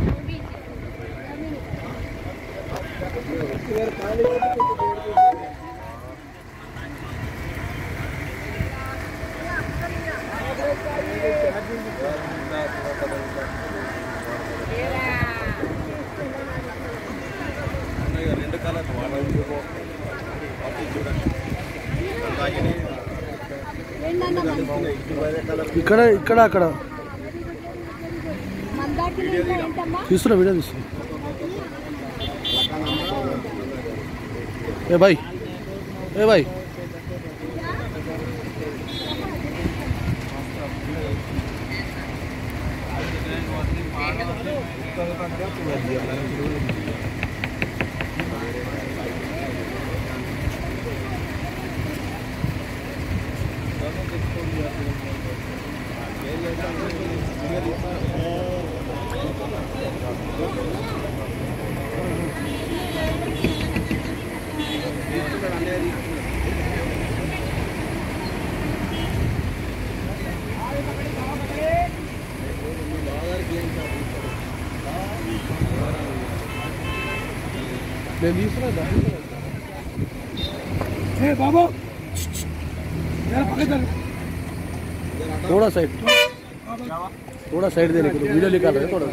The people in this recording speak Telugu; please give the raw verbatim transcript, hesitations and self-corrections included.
ఇక్కడ ఇక్కడ అక్కడ తీస్తున్నా వీడియో తీస్తున్నా ఏ భాయ్ ఏ భాయ్ నేను తీసుకున్నా బాబా थोड़ा साइड थोड़ा साइड देने के लिए वीडियो निकाल रहे हैं थोड़ा